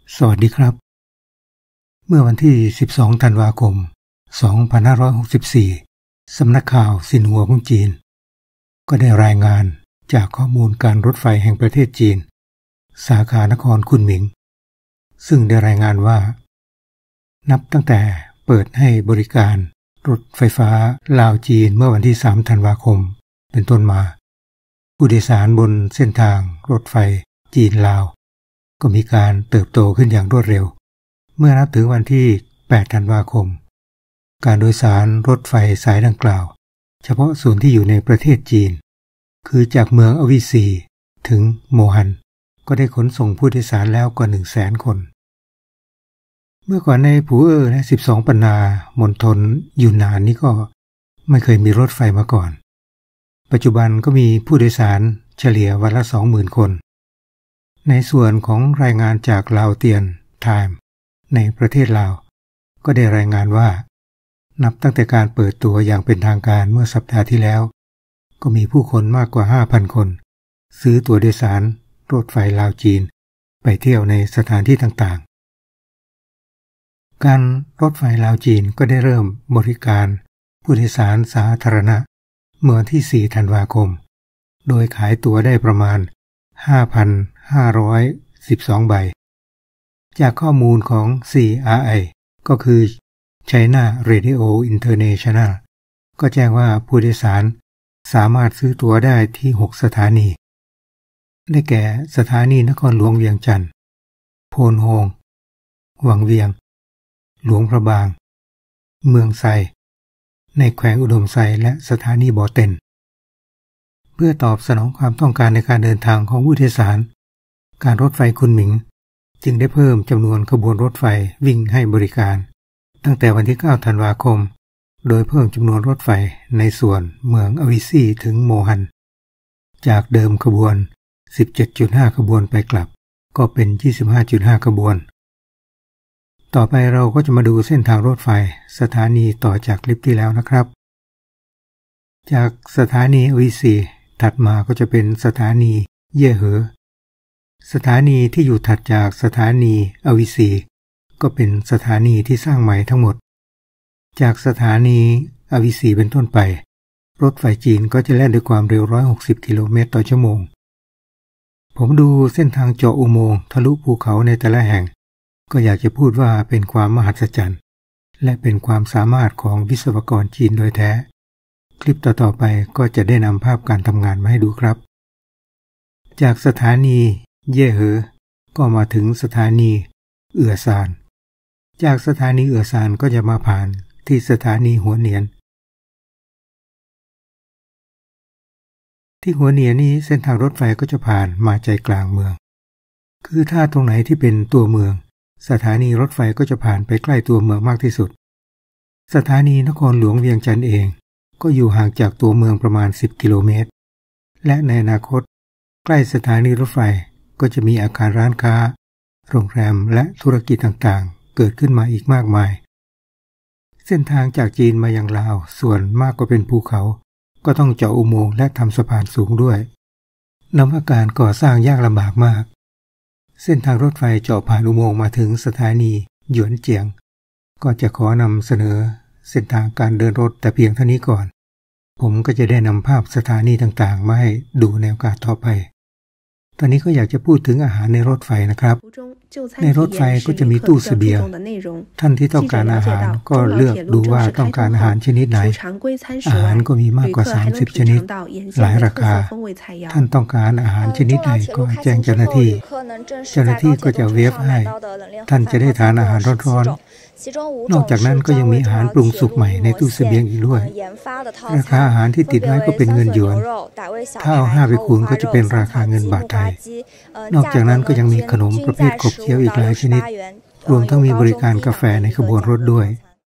สวัสดีครับเมื่อวันที่12ธันวาคม2564สำนักข่าวซินหัวของจีนก็ได้รายงานจากข้อมูลการรถไฟแห่งประเทศจีนสาขานครคุนหมิงซึ่งได้รายงานว่านับตั้งแต่เปิดให้บริการรถไฟฟ้าลาวจีนเมื่อวันที่3ธันวาคมเป็นต้นมาผู้โดยสารบนเส้นทางรถไฟจีนลาวก็มีการเติบโตขึ้นอย่างรวดเร็วเมื่อนับถึงวันที่8ธันวาคมการโดยสารรถไฟสายดังกล่าวเฉพาะส่วนที่อยู่ในประเทศจีนคือจากเมืองอวิซีถึงโมฮันก็ได้ขนส่งผู้โดยสารแล้วกว่า 100,000 คนเมื่อก่อนในผู่เอ๋อและ12ปันนามณฑลยูนนานนี้ก็ไม่เคยมีรถไฟมาก่อนปัจจุบันก็มีผู้โดยสารเฉลี่ยวันละ 20,000 คนในส่วนของรายงานจากลาวเตียนไทม์ในประเทศลาวก็ได้รายงานว่านับตั้งแต่การเปิดตัวอย่างเป็นทางการเมื่อสัปดาห์ที่แล้วก็มีผู้คนมากกว่า 5,000 คนซื้อตั๋วโดยสารรถไฟลาวจีนไปเที่ยวในสถานที่ต่างๆการรถไฟลาวจีนก็ได้เริ่มบริการผู้โดยสารสาธารณะเมื่อวันที่4ธันวาคมโดยขายตั๋วได้ประมาณ 5,512 ใบจากข้อมูลของ CRI ก็คือ China Radio International ก็แจ้งว่าผู้โดยสารสามารถซื้อตั๋วได้ที่6สถานีได้แก่สถานีนครหลวงเวียงจันทร์โพนโฮงวังเวียงหลวงพระบางเมืองไซในแขวงอุดมไซและสถานีบ่อเต็นเพื่อตอบสนองความต้องการในการเดินทางของผู้โดยสารการรถไฟคุนหมิงจึงได้เพิ่มจำนวนขบวนรถไฟวิ่งให้บริการตั้งแต่วันที่9ธันวาคมโดยเพิ่มจำนวนรถไฟในส่วนเมืองอวิซีถึงโมฮันจากเดิมขบวน 17.5 ขบวนไปกลับก็เป็น 25.5 ขบวนต่อไปเราก็จะมาดูเส้นทางรถไฟสถานีต่อจากคลิปที่แล้วนะครับจากสถานีอวิซีถัดมาก็จะเป็นสถานีเย่เหอสถานีที่อยู่ถัดจากสถานีอวิซีก็เป็นสถานีที่สร้างใหม่ทั้งหมดจากสถานีอวิซีเป็นต้นไปรถไฟจีนก็จะแล่นด้วยความเร็ว160 กิโลเมตรต่อชั่วโมงผมดูเส้นทางเจาะอุโมงค์ทะลุภูเขาในแต่ละแห่งก็อยากจะพูดว่าเป็นความมหัศจรรย์และเป็นความสามารถของวิศวกรจีนโดยแท้คลิปต่อๆไปก็จะได้นำภาพการทำงานมาให้ดูครับจากสถานีเย่เหอก็มาถึงสถานีเอื่อซานจากสถานีเอื่อซานก็จะมาผ่านที่สถานีหัวเหนียนที่หัวเหนียนนี้เส้นทางรถไฟก็จะผ่านมาใจกลางเมืองคือถ้าตรงไหนที่เป็นตัวเมืองสถานีรถไฟก็จะผ่านไปใกล้ตัวเมืองมากที่สุดสถานีนครหลวงเวียงจันทร์เองก็อยู่ห่างจากตัวเมืองประมาณ10 กิโลเมตรและในอนาคตใกล้สถานีรถไฟก็จะมีอาคารร้านค้าโรงแรมและธุรกิจต่างๆเกิดขึ้นมาอีกมากมายเส้นทางจากจีนมายังลาวส่วนมากก็เป็นภูเขาก็ต้องเจาะอุโมงค์และทำสะพานสูงด้วยนับว่าการก่อสร้างยากลำบากมากเส้นทางรถไฟเจาะผ่านอุโมงค์มาถึงสถานีหยวนเจียงก็จะขอนำเสนอเส้นทางการเดินรถแต่เพียงเท่านี้ก่อนผมก็จะได้นำภาพสถานีต่างๆมาให้ดูในโอกาสต่อไปตอนนี้ก็อยากจะพูดถึงอาหารในรถไฟนะครับในรถไฟก็จะมีตู้เสบียงท่านที่ต้องการอาหารก็เลือกดูว่าต้องการอาหารชนิดไหนอาหารก็มีมากกว่า30ชนิดหลายราคาท่านต้องการอาหารชนิดไหนก็แจ้งเจ้าหน้าที่ก็จะเวฟให้ท่านจะได้ทานอาหารร้อนๆนอกจากนั้นก็ยังมีอาหารปรุงสุกใหม่ในตู้เสบียงอีกด้วยราคาอาหารที่ติดไว้ก็เป็นเงินหยวนถ้าเอา5ไปคูณก็จะเป็นราคาเงินบาทไทยนอกจากนั้นก็ยังมีขนมประเภทขบเคี้ยวอีกหลายชนิดรวมทั้งมีบริการกาแฟในขบวนรถด้วย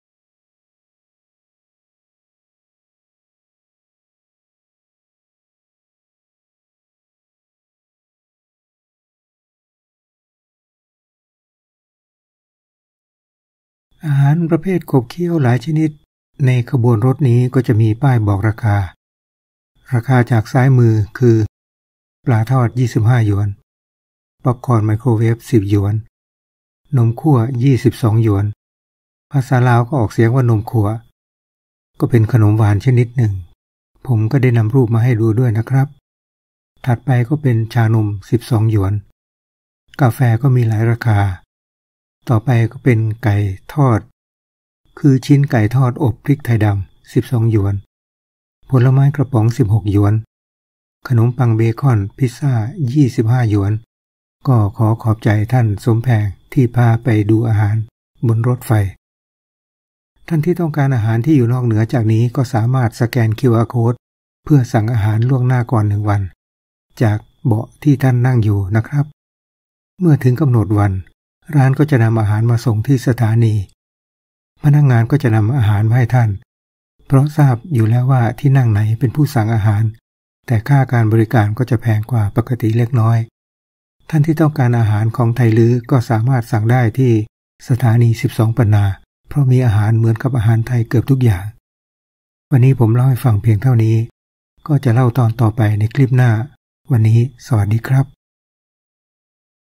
อาหารประเภทขบเคี้ยวหลายชนิดในขบวนรถนี้ก็จะมีป้ายบอกราคาจากซ้ายมือคือปลาทอด25 หยวนป๊อปคอร์นไมโครเวฟ10 หยวนนมคั่ว22หยวนภาษาลาวก็ออกเสียงว่านมคั่วก็เป็นขนมหวานชนิดหนึ่งผมก็ได้นำรูปมาให้ดูด้วยนะครับถัดไปก็เป็นชานม12หยวนกาแฟก็มีหลายราคาต่อไปก็เป็นไก่ทอดคือชิ้นไก่ทอดอบพริกไทยดำ12หยวนผลไม้กระป๋อง16หยวนขนมปังเบคอนพิซซ่า25หยวนก็ขอขอบใจท่านสมแพงที่พาไปดูอาหารบนรถไฟท่านที่ต้องการอาหารที่อยู่นอกเหนือจากนี้ก็สามารถสแกน QR Code เพื่อสั่งอาหารล่วงหน้าก่อน1วันจากเบาะที่ท่านนั่งอยู่นะครับเมื่อถึงกำหนดวันร้านก็จะนำอาหารมาส่งที่สถานีพนักงานก็จะนำอาหารมาให้ท่านเพราะทราบอยู่แล้วว่าที่นั่งไหนเป็นผู้สั่งอาหารแต่ค่าการบริการก็จะแพงกว่าปกติเล็กน้อยท่านที่ต้องการอาหารของไทยลื้อก็สามารถสั่งได้ที่สถานี12ปันนาเพราะมีอาหารเหมือนกับอาหารไทยเกือบทุกอย่างวันนี้ผมเล่าให้ฟังเพียงเท่านี้ก็จะเล่าตอนต่อไปในคลิปหน้าวันนี้สวัสดีครับ